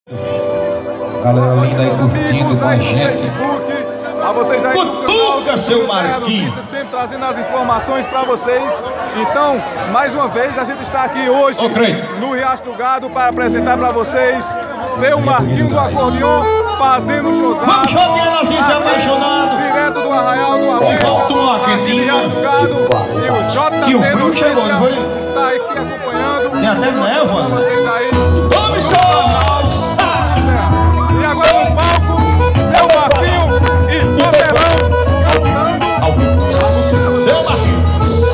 Galera linda aí curtindo com a gente. A vocês aí Cutuca, seu Marquinhos, sempre trazendo as informações para vocês. Então, mais uma vez, a gente está aqui hoje no Riacho do Gado para apresentar para vocês seu Marquinho do acordeon fazendo showzado. Vamos chorar, nós se apaixonados. Direto do Arraial do Arroio, aqui no Riacho do Gado. E o JT e o frio chegou, não foi? Está aqui acompanhando. Tem até névoa, né? Vocês aí. Tome show! E agora no palco, seu Marquinho e Papelão cantando. Seu Marquinho.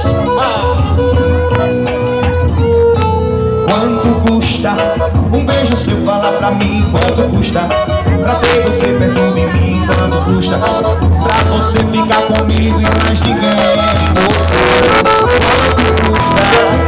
Quanto custa um beijo seu? Fala pra mim. Quanto custa pra ter você perto de mim? Quanto custa pra você ficar comigo e mais ninguém? Quanto custa